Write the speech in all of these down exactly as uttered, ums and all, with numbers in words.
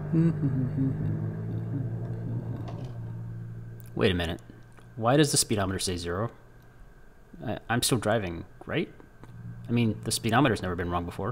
Wait a minute. Why does the speedometer say zero? I, I'm still driving, right? I mean, the speedometer's never been wrong before.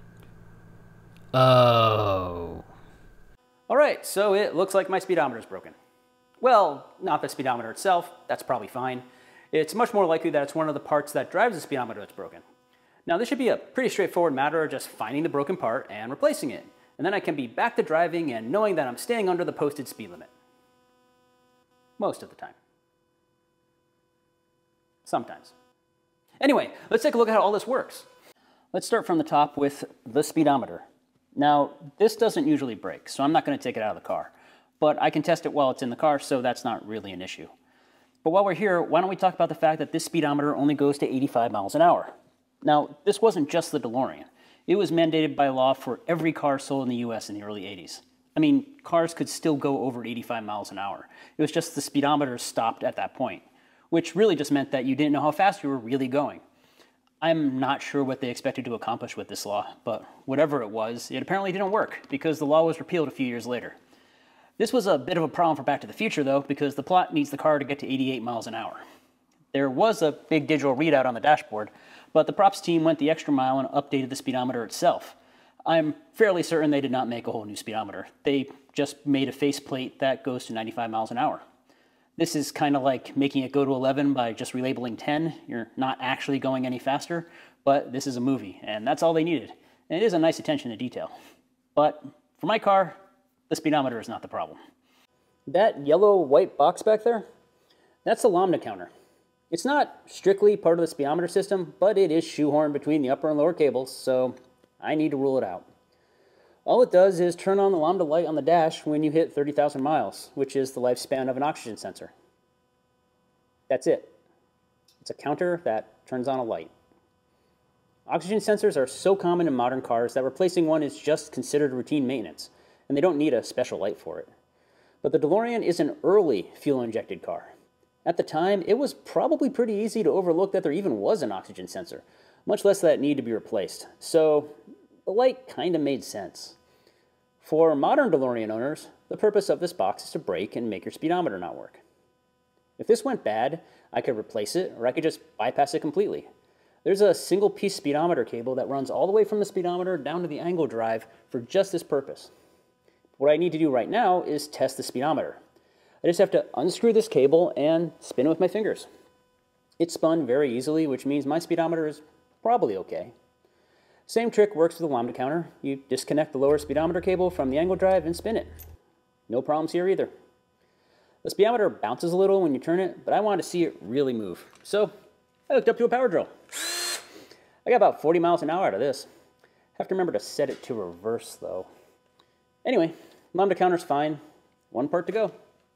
Oh. All right, so it looks like my speedometer is broken. Well, not the speedometer itself, that's probably fine. It's much more likely that it's one of the parts that drives the speedometer that's broken. Now this should be a pretty straightforward matter of just finding the broken part and replacing it. And then I can be back to driving and knowing that I'm staying under the posted speed limit. Most of the time. Sometimes. Anyway, let's take a look at how all this works. Let's start from the top with the speedometer. Now, this doesn't usually break, so I'm not going to take it out of the car. But I can test it while it's in the car, so that's not really an issue. But while we're here, why don't we talk about the fact that this speedometer only goes to eighty-five miles an hour. Now, this wasn't just the DeLorean. It was mandated by law for every car sold in the U S in the early eighties. I mean, cars could still go over eighty-five miles an hour. It was just the speedometer stopped at that point, which really just meant that you didn't know how fast you were really going. I'm not sure what they expected to accomplish with this law, but whatever it was, it apparently didn't work because the law was repealed a few years later. This was a bit of a problem for Back to the Future, though, because the plot needs the car to get to eighty-eight miles an hour. There was a big digital readout on the dashboard, but the props team went the extra mile and updated the speedometer itself. I'm fairly certain they did not make a whole new speedometer. They just made a faceplate that goes to ninety-five miles an hour. This is kind of like making it go to eleven by just relabeling ten. You're not actually going any faster, but this is a movie, and that's all they needed. And it is a nice attention to detail. But for my car, the speedometer is not the problem. That yellow-white box back there, that's the Lambda Counter. It's not strictly part of the speedometer system, but it is shoehorned between the upper and lower cables, so I need to rule it out. All it does is turn on the Lambda light on the dash when you hit thirty thousand miles, which is the lifespan of an oxygen sensor. That's it. It's a counter that turns on a light. Oxygen sensors are so common in modern cars that replacing one is just considered routine maintenance, and they don't need a special light for it. But the DeLorean is an early fuel-injected car. At the time, it was probably pretty easy to overlook that there even was an oxygen sensor, much less that it needed to be replaced. So the light kind of made sense. For modern DeLorean owners, the purpose of this box is to break and make your speedometer not work. If this went bad, I could replace it, or I could just bypass it completely. There's a single-piece speedometer cable that runs all the way from the speedometer down to the angle drive for just this purpose. What I need to do right now is test the speedometer. I just have to unscrew this cable and spin it with my fingers. It spun very easily, which means my speedometer is probably okay. Same trick works with the Lambda Counter. You disconnect the lower speedometer cable from the angle drive and spin it. No problems here either. The speedometer bounces a little when you turn it, but I want to see it really move. So I hooked up to a power drill. I got about forty miles an hour out of this. Have to remember to set it to reverse though. Anyway, Lambda Counter's fine. One part to go.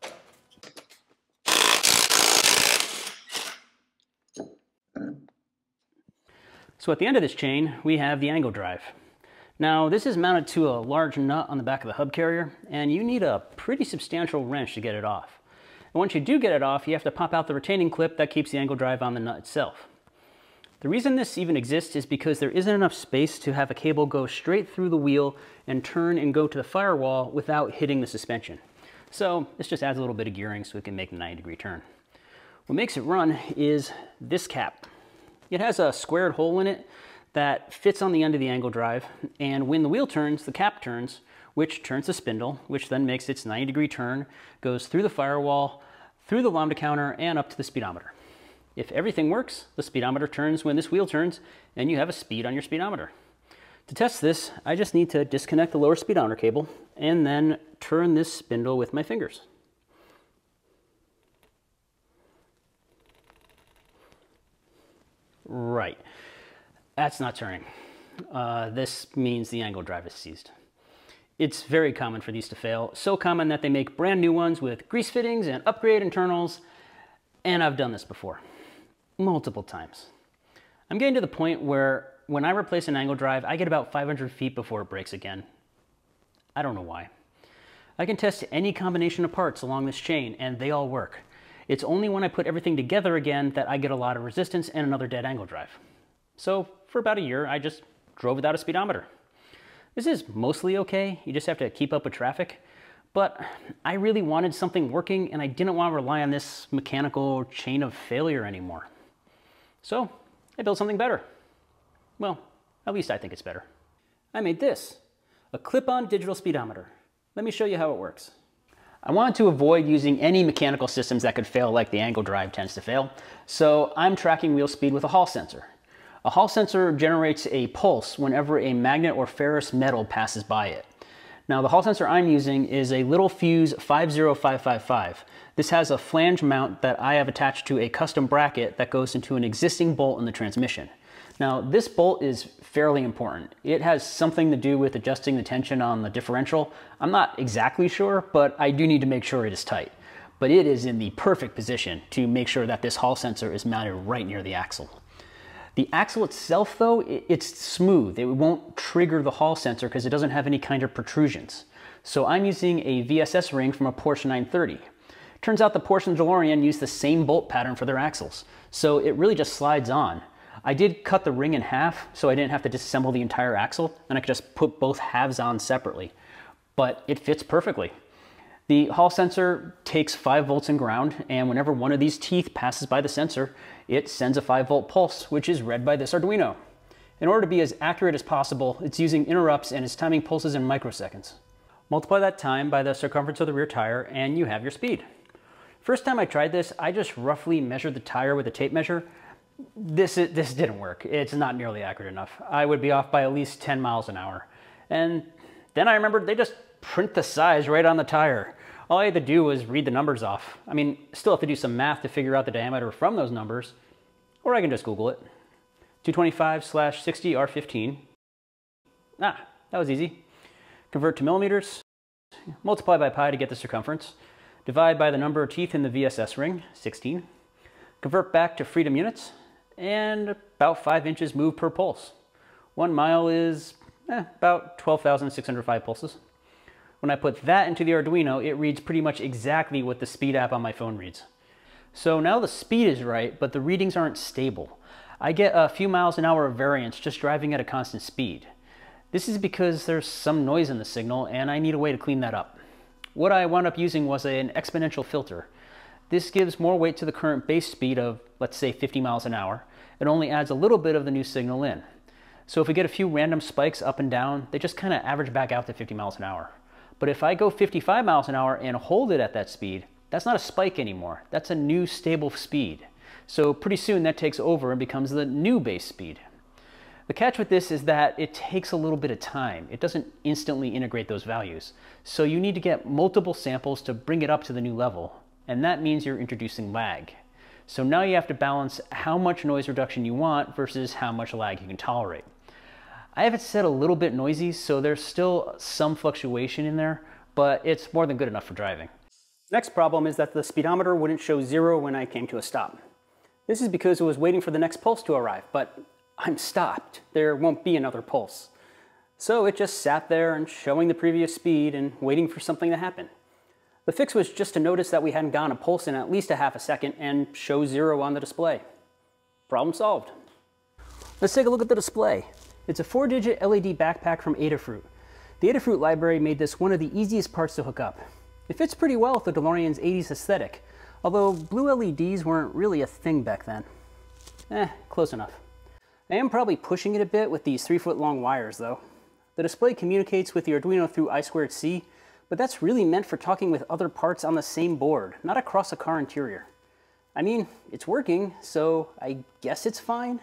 So at the end of this chain, we have the angle drive. Now, this is mounted to a large nut on the back of the hub carrier, and you need a pretty substantial wrench to get it off. And once you do get it off, you have to pop out the retaining clip that keeps the angle drive on the nut itself. The reason this even exists is because there isn't enough space to have a cable go straight through the wheel and turn and go to the firewall without hitting the suspension. So this just adds a little bit of gearing so it can make a ninety degree turn. What makes it run is this cap. It has a squared hole in it that fits on the end of the angle drive, and when the wheel turns, the cap turns, which turns the spindle, which then makes its ninety degree turn, goes through the firewall, through the Lambda Counter, and up to the speedometer. If everything works, the speedometer turns when this wheel turns, and you have a speed on your speedometer. To test this, I just need to disconnect the lower speedometer cable, and then turn this spindle with my fingers. Right, that's not turning. Uh, this means the angle drive is seized. It's very common for these to fail, so common that they make brand new ones with grease fittings and upgrade internals, and I've done this before, multiple times. I'm getting to the point where when I replace an angle drive, I get about five hundred feet before it breaks again. I don't know why. I can test any combination of parts along this chain, and they all work. It's only when I put everything together again that I get a lot of resistance and another dead angle drive. So for about a year, I just drove without a speedometer. This is mostly okay, you just have to keep up with traffic, but I really wanted something working and I didn't want to rely on this mechanical chain of failure anymore. So I built something better. Well, at least I think it's better. I made this, a clip-on digital speedometer. Let me show you how it works. I wanted to avoid using any mechanical systems that could fail like the angle drive tends to fail, so I'm tracking wheel speed with a Hall sensor. A Hall sensor generates a pulse whenever a magnet or ferrous metal passes by it. Now the Hall sensor I'm using is a Little Fuse five zero five five five. This has a flange mount that I have attached to a custom bracket that goes into an existing bolt in the transmission. Now this bolt is fairly important. It has something to do with adjusting the tension on the differential. I'm not exactly sure, but I do need to make sure it is tight. But it is in the perfect position to make sure that this Hall sensor is mounted right near the axle. The axle itself though, it's smooth. It won't trigger the Hall sensor because it doesn't have any kind of protrusions. So I'm using a V S S ring from a Porsche nine thirty. Turns out the Porsche and DeLorean use the same bolt pattern for their axles. So it really just slides on. I did cut the ring in half so I didn't have to disassemble the entire axle and I could just put both halves on separately. But it fits perfectly. The Hall sensor takes five volts in ground, and whenever one of these teeth passes by the sensor, it sends a five volt pulse, which is read by this Arduino. In order to be as accurate as possible, it's using interrupts and it's timing pulses in microseconds. Multiply that time by the circumference of the rear tire and you have your speed. First time I tried this, I just roughly measured the tire with a tape measure. This, this didn't work. It's not nearly accurate enough. I would be off by at least ten miles an hour. And then I remembered they just print the size right on the tire. All I had to do was read the numbers off. I mean, still have to do some math to figure out the diameter from those numbers, or I can just Google it. two twenty-five slash sixty R fifteen. Ah, that was easy. Convert to millimeters, multiply by pi to get the circumference, divide by the number of teeth in the V S S ring, sixteen, convert back to freedom units, and about five inches moved per pulse. One mile is eh, about twelve thousand six hundred five pulses. When I put that into the Arduino, it reads pretty much exactly what the speed app on my phone reads. So now the speed is right, but the readings aren't stable. I get a few miles an hour of variance just driving at a constant speed. This is because there's some noise in the signal and I need a way to clean that up. What I wound up using was an exponential filter. This gives more weight to the current base speed of, let's say, fifty miles an hour. It only adds a little bit of the new signal in. So if we get a few random spikes up and down, they just kind of average back out to fifty miles an hour. But if I go fifty-five miles an hour and hold it at that speed, that's not a spike anymore. That's a new stable speed. So pretty soon that takes over and becomes the new base speed. The catch with this is that it takes a little bit of time. It doesn't instantly integrate those values. So you need to get multiple samples to bring it up to the new level. And that means you're introducing lag. So now you have to balance how much noise reduction you want versus how much lag you can tolerate. I have it set a little bit noisy, so there's still some fluctuation in there, but it's more than good enough for driving. Next problem is that the speedometer wouldn't show zero when I came to a stop. This is because it was waiting for the next pulse to arrive, but I'm stopped. There won't be another pulse. So it just sat there and showing the previous speed and waiting for something to happen. The fix was just to notice that we hadn't gone a pulse in at least a half a second and show zero on the display. Problem solved. Let's take a look at the display. It's a four digit L E D backpack from Adafruit. The Adafruit library made this one of the easiest parts to hook up. It fits pretty well with the DeLorean's eighties aesthetic, although blue L E Ds weren't really a thing back then. Eh, close enough. I am probably pushing it a bit with these three foot long wires though. The display communicates with the Arduino through I two C, but that's really meant for talking with other parts on the same board, not across a car interior. I mean, it's working, so I guess it's fine.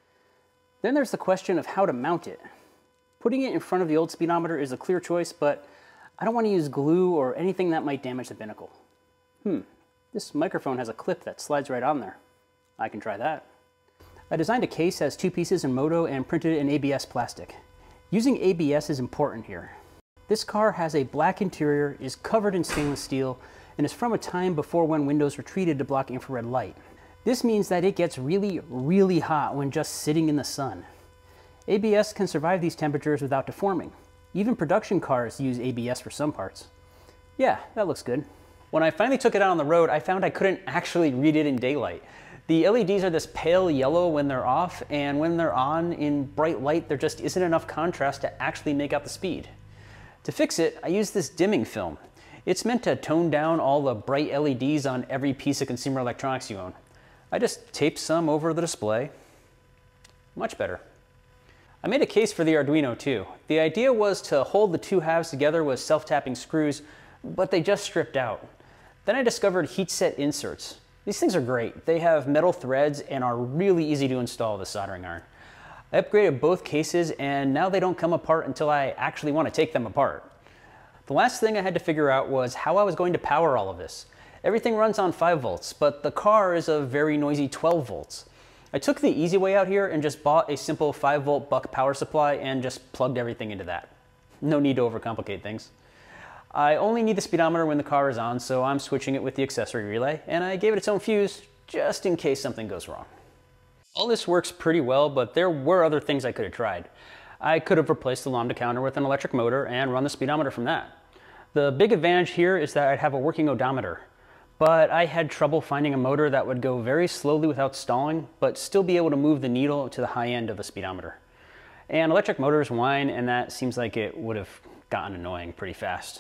Then there's the question of how to mount it. Putting it in front of the old speedometer is a clear choice, but I don't want to use glue or anything that might damage the binnacle. Hmm, this microphone has a clip that slides right on there. I can try that. I designed a case that has two pieces in Moto and printed it in A B S plastic. Using A B S is important here. This car has a black interior, is covered in stainless steel, and is from a time before when windows were treated to block infrared light. This means that it gets really, really hot when just sitting in the sun. A B S can survive these temperatures without deforming. Even production cars use A B S for some parts. Yeah, that looks good. When I finally took it out on the road, I found I couldn't actually read it in daylight. The L E Ds are this pale yellow when they're off, and when they're on in bright light, there just isn't enough contrast to actually make out the speed. To fix it, I used this dimming film. It's meant to tone down all the bright L E Ds on every piece of consumer electronics you own. I just taped some over the display. Much better. I made a case for the Arduino too. The idea was to hold the two halves together with self-tapping screws, but they just stripped out. Then I discovered heat set inserts. These things are great. They have metal threads and are really easy to install with a soldering iron. I upgraded both cases and now they don't come apart until I actually want to take them apart. The last thing I had to figure out was how I was going to power all of this. Everything runs on five volts, but the car is a very noisy twelve volts. I took the easy way out here and just bought a simple five volt buck power supply and just plugged everything into that. No need to overcomplicate things. I only need the speedometer when the car is on, so I'm switching it with the accessory relay, and I gave it its own fuse just in case something goes wrong. All this works pretty well, but there were other things I could have tried. I could have replaced the Lambda Counter with an electric motor and run the speedometer from that. The big advantage here is that I'd have a working odometer. But I had trouble finding a motor that would go very slowly without stalling, but still be able to move the needle to the high end of a speedometer. And electric motors whine, and that seems like it would have gotten annoying pretty fast.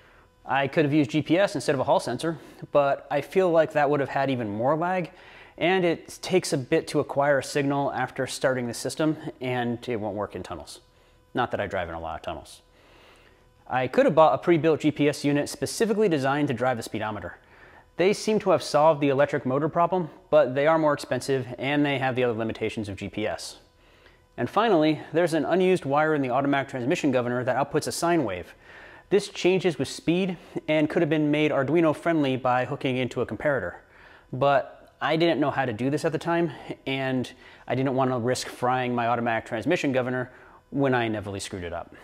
I could have used G P S instead of a hall sensor, but I feel like that would have had even more lag, and it takes a bit to acquire a signal after starting the system, and it won't work in tunnels. Not that I drive in a lot of tunnels. I could have bought a pre-built G P S unit specifically designed to drive the speedometer. They seem to have solved the electric motor problem, but they are more expensive and they have the other limitations of G P S. And finally, there's an unused wire in the automatic transmission governor that outputs a sine wave. This changes with speed and could have been made Arduino friendly by hooking into a comparator. But I didn't know how to do this at the time, and I didn't want to risk frying my automatic transmission governor when I inevitably screwed it up.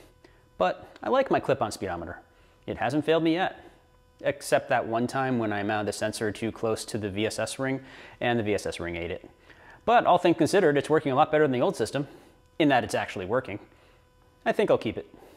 But I like my clip-on speedometer. It hasn't failed me yet. Except that one time when I mounted the sensor too close to the V S S ring, and the V S S ring ate it. But all things considered, it's working a lot better than the old system, in that it's actually working. I think I'll keep it.